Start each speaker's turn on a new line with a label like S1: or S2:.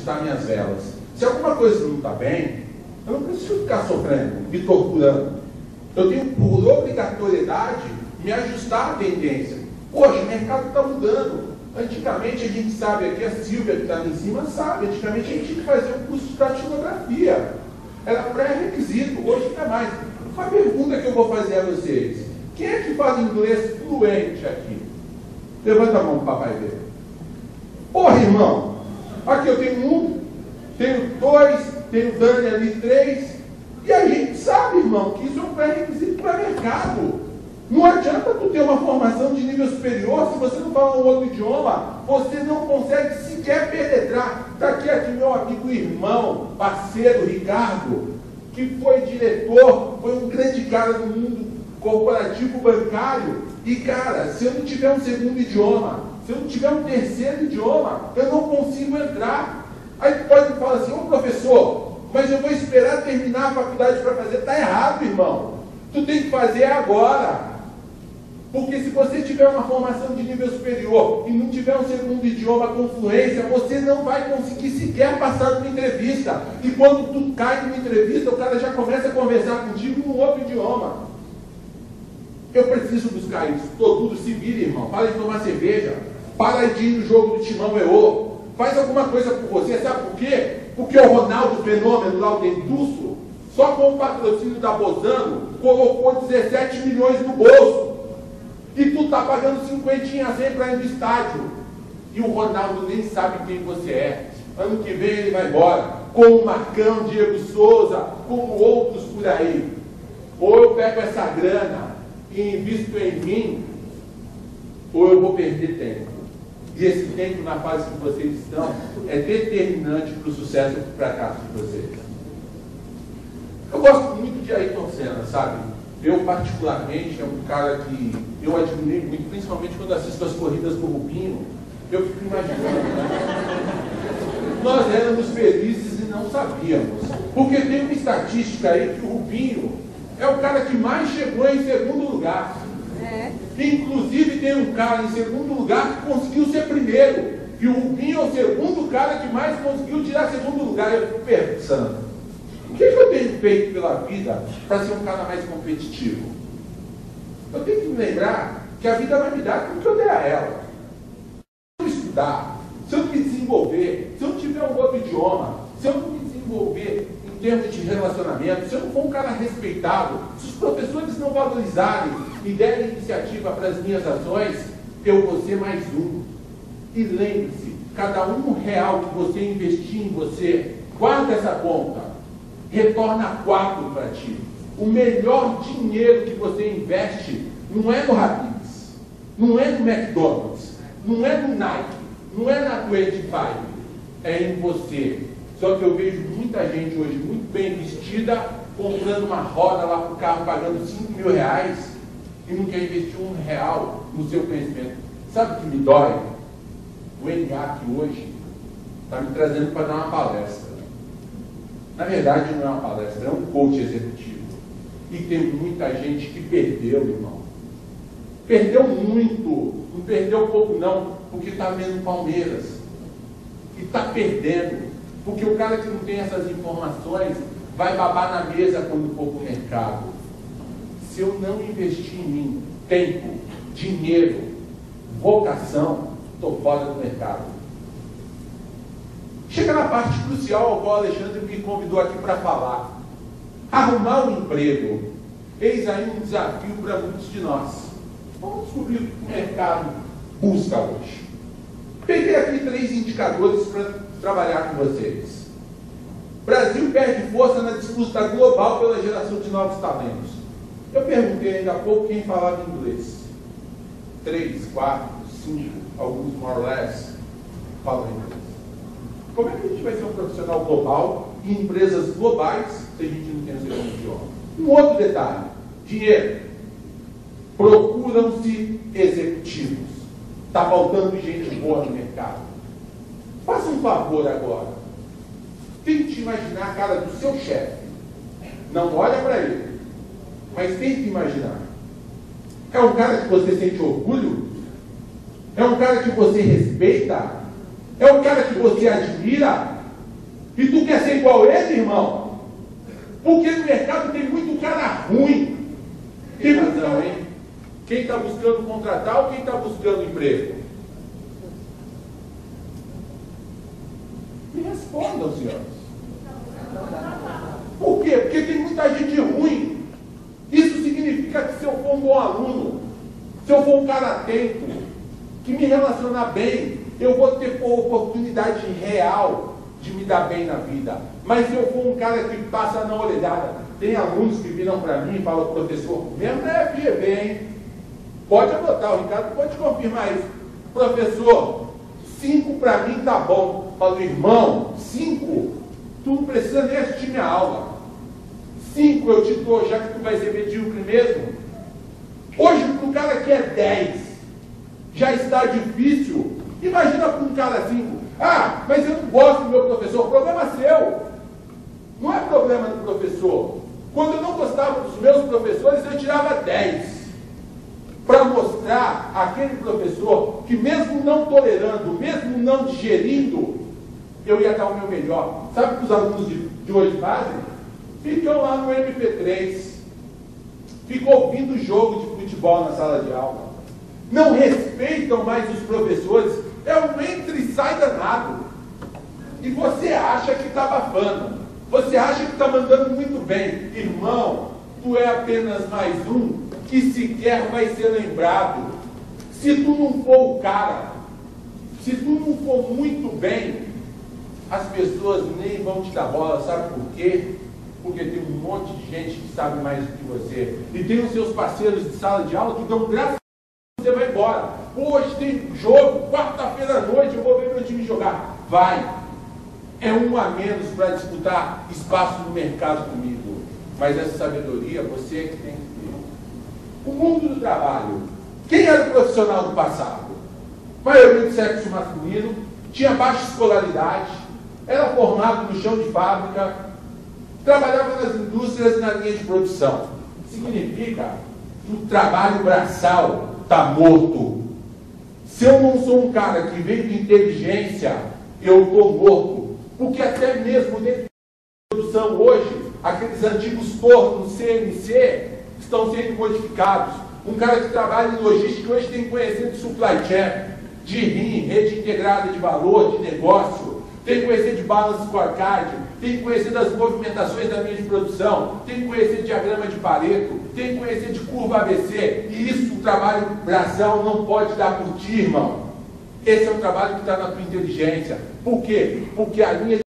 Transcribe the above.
S1: ajustar minhas velas. Se alguma coisa não está bem, eu não preciso ficar sofrendo, me torturando. Eu tenho, por obrigatoriedade, me ajustar à tendência. Poxa, o mercado está mudando. Antigamente a gente sabe, aqui a Silvia que está ali em cima sabe, antigamente a gente tinha que fazer um curso de datilografia. Era pré-requisito, hoje não é mais. Uma pergunta que eu vou fazer a vocês. Quem é que fala inglês fluente aqui? Levanta a mão para o papai ver. Porra, irmão, aqui eu tenho um, tenho dois, tenho Dani ali 3, e a gente sabe, irmão, que isso é um pré-requisito para mercado. Não adianta tu ter uma formação de nível superior se você não fala um outro idioma, você não consegue sequer penetrar. Está aqui meu amigo, irmão, parceiro Ricardo, que foi diretor, foi um grande cara do mundo corporativo bancário. E cara, se eu não tiver um segundo idioma, se eu não tiver um terceiro idioma, eu não consigo entrar. Aí tu pode falar assim, ô professor, mas eu vou esperar terminar a faculdade para fazer. Está errado, irmão. Tu tem que fazer agora. Porque se você tiver uma formação de nível superior e não tiver um segundo idioma com fluência, você não vai conseguir sequer passar numa entrevista. E quando tu cai numa entrevista, o cara já começa a conversar contigo em um outro idioma. Eu preciso buscar isso. Todo se vira, irmão. Para de tomar cerveja. Para de ir no jogo do Timão EO. Faz alguma coisa por você. Sabe por quê? Porque o Ronaldo Fenômeno lá, o Dentuço, só com o patrocínio da Bozano, colocou 17 milhões no bolso. E tu tá pagando 50 sempre para ir no estádio. E o Ronaldo nem sabe quem você é. Ano que vem ele vai embora. Como o Marcão, Diego Souza, como outros por aí. Ou eu pego essa grana e invisto em mim, ou eu vou perder tempo. E esse tempo na fase que vocês estão é determinante para o sucesso e para o fracasso de vocês. Eu gosto muito de Ayrton Senna, sabe? Eu, particularmente, é um cara que eu admirei muito, principalmente quando assisto as corridas do Rubinho, eu fico imaginando, né? Nós éramos felizes e não sabíamos. Porque tem uma estatística aí que o Rubinho é o cara que mais chegou em segundo lugar. Inclusive tem um cara em segundo lugar que conseguiu ser primeiro. E o Rubinho é o segundo cara que mais conseguiu tirar segundo lugar. Eu fico pensando, o que eu tenho feito pela vida para ser um cara mais competitivo? Eu tenho que me lembrar que a vida vai me dar aquilo que eu der a ela. Se eu estudar, se eu me desenvolver, se eu tiver um outro idioma, se eu não me desenvolver em termos de relacionamento, se eu não for um cara respeitado, se os professores não valorizarem e derem iniciativa para as minhas ações, eu vou ser mais um. E lembre-se, cada R$1 que você investir em você, guarda essa conta. Retorna 4 para ti. O melhor dinheiro que você investe não é no Habib's, não é no McDonald's, não é no Nike, não é na 25, é em você. Só que eu vejo muita gente hoje muito bem vestida, comprando uma roda lá para o carro, pagando R$5.000 e não quer investir R$1 no seu conhecimento. Sabe o que me dói? O NA que hoje está me trazendo para dar uma palestra. Na verdade, não é uma palestra, é um coach executivo. E tem muita gente que perdeu, irmão. Perdeu muito. Não perdeu pouco, não, porque está vendo Palmeiras. E está perdendo. Porque o cara que não tem essas informações vai babar na mesa quando for para o mercado. Se eu não investir em mim, tempo, dinheiro, vocação, estou fora do mercado. Chega na parte crucial ao qual o Alexandre me convidou aqui para falar. Arrumar um emprego. Eis aí um desafio para muitos de nós. Vamos descobrir o que o mercado busca hoje. Peguei aqui 3 indicadores para trabalhar com vocês. Brasil perde força na disputa global pela geração de novos talentos. Eu perguntei ainda há pouco quem falava inglês. 3, 4, 5, alguns more or less falam inglês. Como é que a gente vai ser um profissional global em empresas globais se a gente não tem o segundo idioma? Um outro detalhe: dinheiro. Procuram-se executivos. Está faltando gente boa no mercado. Faça um favor agora. Tente imaginar a cara do seu chefe. Não olha para ele, mas tente imaginar. É um cara que você sente orgulho? É um cara que você respeita? É um cara que você admira? E tu quer ser igual a ele, irmão? Porque no mercado tem muito cara ruim. Tem razão, hein? Quem está buscando contratar ou quem está buscando emprego? Me respondam, senhores. Por quê? Porque tem muita gente ruim. Isso significa que se eu for um bom aluno, se eu for um cara atento, que me relacionar bem, eu vou ter oportunidade real de me dar bem na vida. Mas se eu for um cara que passa na orelhada, tem alunos que viram para mim e falam, professor, mesmo na FGV, hein? Pode anotar, o Ricardo pode confirmar isso. Professor, 5 para mim tá bom. Eu falo, irmão, 5? Tu não precisa nem assistir minha aula. 5 eu te dou, já que tu vai ser medíocre mesmo. Hoje, para um cara que é 10, já está difícil. Imagina para um cara 5. Ah, mas eu não gosto do meu professor. Problema seu. Não é problema do professor. Quando eu não gostava dos meus professores, eu tirava 10. Para mostrar àquele professor que mesmo não tolerando, mesmo não digerindo, eu ia dar o meu melhor. Sabe o que os alunos de hoje fazem? Ficam lá no MP3, ficam ouvindo jogo de futebol na sala de aula, não respeitam mais os professores, é um entra e sai danado. E você acha que está abafando, você acha que está mandando muito bem. Irmão, tu é apenas mais um que sequer vai ser lembrado. Se tu não for o cara, se tu não for muito bem, as pessoas nem vão te dar bola. Sabe por quê? Porque tem um monte de gente que sabe mais do que você. E tem os seus parceiros de sala de aula que dão graças a você vai embora. Hoje tem jogo, quarta-feira à noite, eu vou ver meu time jogar. Vai. É um a menos para disputar espaço no mercado comigo. Mas essa sabedoria, você é que tem que ter. O mundo do trabalho. Quem era o profissional do passado? Maioria do sexo masculino, tinha baixa escolaridade, era formado no chão de fábrica, trabalhava nas indústrias e na linha de produção. Significa que o trabalho braçal está morto. Se eu não sou um cara que vem de inteligência, eu estou morto. Porque até mesmo dentro da produção hoje, aqueles antigos tornos CNC estão sendo modificados. Um cara que trabalha em logística hoje tem conhecimento de supply chain, de RIM, rede integrada de valor, de negócio, tem que conhecer de balance scorecard, tem que conhecer das movimentações da linha de produção, tem que conhecer de diagrama de Pareto, tem que conhecer de curva ABC. E isso o trabalho braçal não pode dar por ti, irmão. Esse é o trabalho que está na tua inteligência. Por quê? Porque a linha